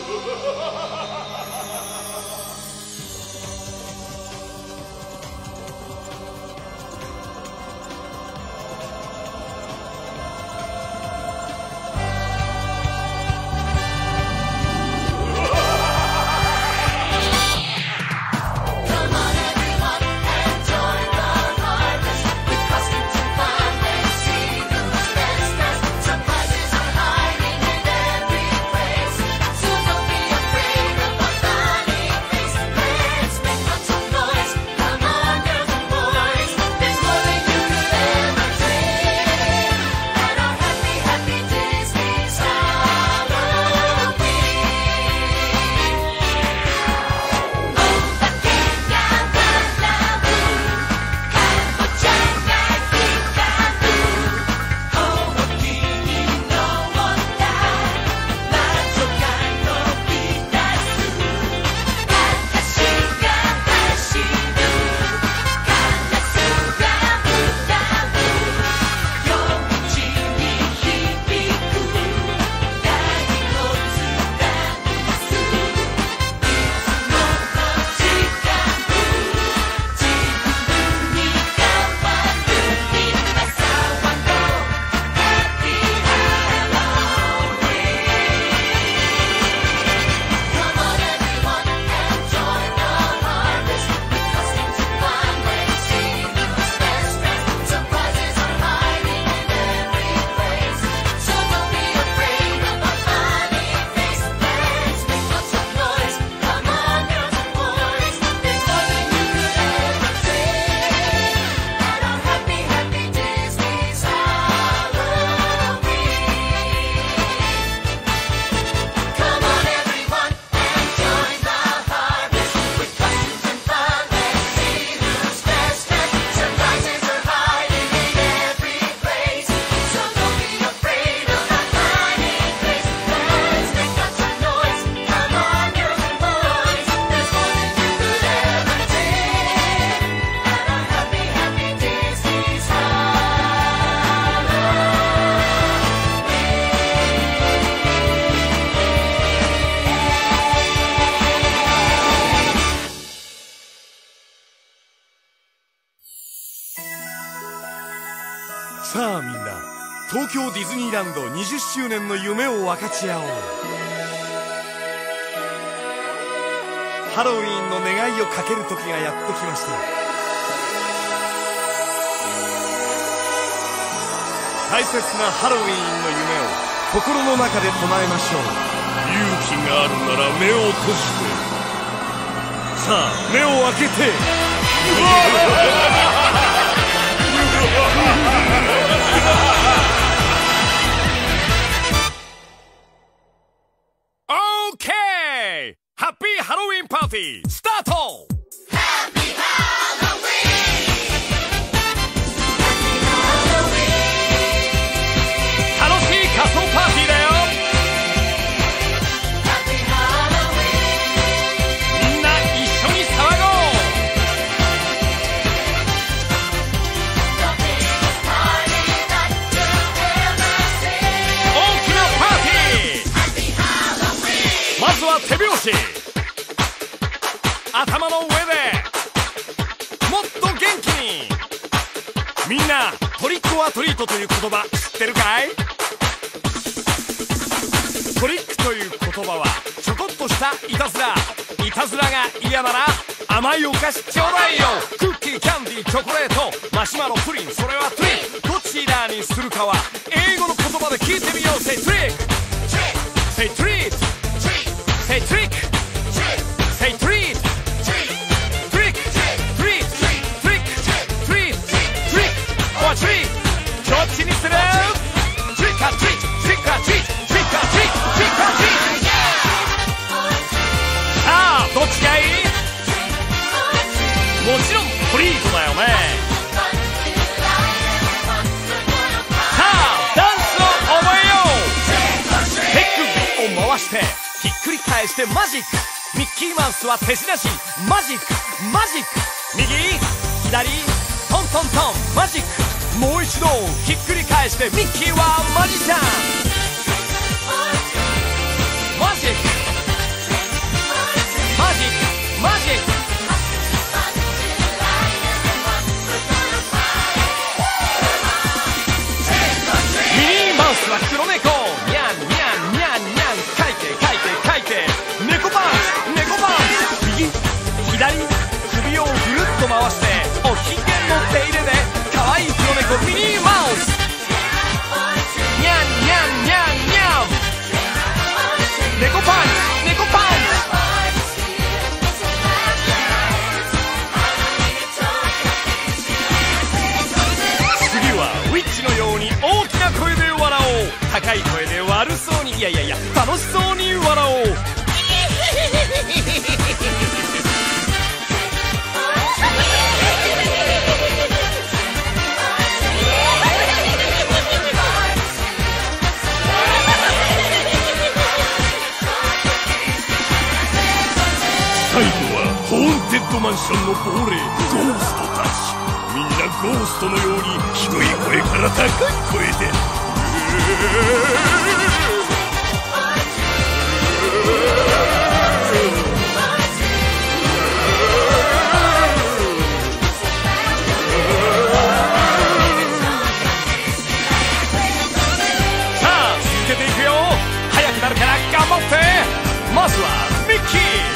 さあみんな、東京ディズニーランド20周年の夢を分かち合おう。ハロウィーンの願いをかける時がやってきました。大切なハロウィーンの夢を心の中で唱えましょう。勇気があるなら目を閉じて、さあ目を開けてオーケー、ハッピーハロウィンパーティースタート。 ハッピーハロウィン、 楽しい仮装パーティーだよ。 ハッピーハロウィン、 みんな一緒に騒ごう。大きなパーティー。 ハッピーハロウィン、 まずは手拍子。頭の上でもっと元気に。みんなトリックオアトリートという言葉知ってるかい？トリックという言葉はちょこっとしたいたずら。いたずらが嫌なら甘いお菓子ちょうだいよ。クッキー、キャンディー、チョコレート、マシュマロ、プリン、それはトリック。どちらにするかは英語の言葉で聞いてみよう。Say trick, say treat, say trick, say treat, trick, treat, trick, treat, trick or treat。 どっちにする？ Trick or treat, trick or treat, trick or treat, trick or treat。 さあどっちがいい？もちろんトリートだよね。さあダンスを覚えよう。手首を回してひっくり返してマジック。ミッキーマウスは手品師。マジックマジック。右左トントントンマジック。もう一度ひっくり返してミッキーはマジシャン。マジック左首をぐるっと回しておひげの手入れで可愛い黒猫ミニーマウス。にゃんにゃんにゃんにゃん。猫パンチ猫パンチ。次はウィッチのように大きな声で笑おう。高い声で悪そうにいや楽しそうに笑おう。最後はホーンテッドマンションの亡霊ゴーストたち。みんなゴーストのように低い声から高い声でさあ続けていくよ。早くなるから頑張って。まずはミッキー。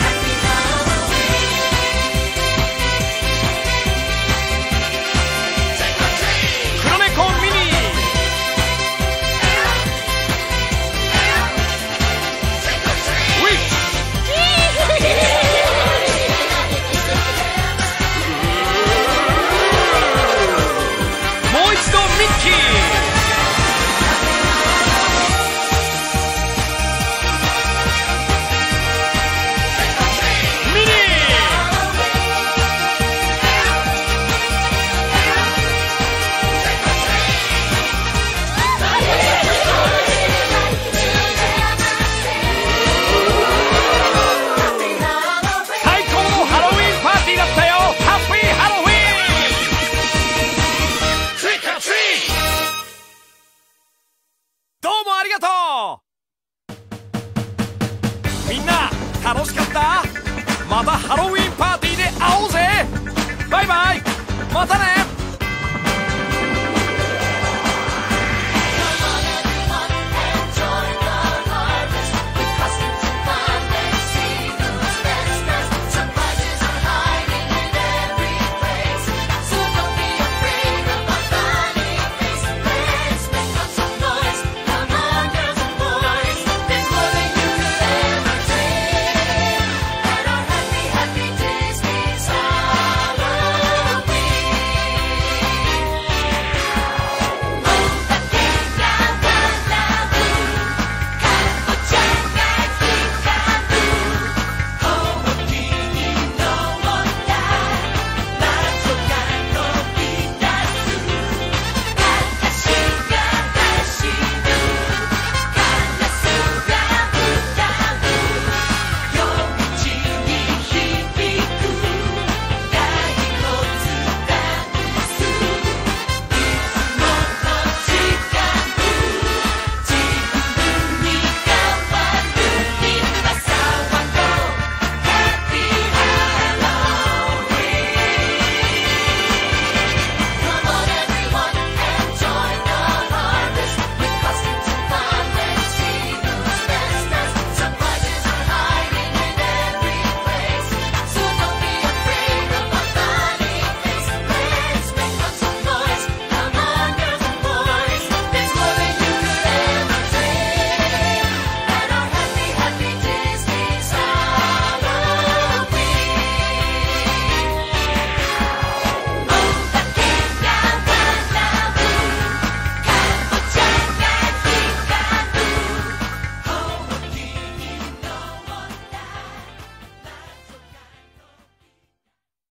みんな楽しかった？またハロウィンパーティーで会おうぜ。バイバイ。またね。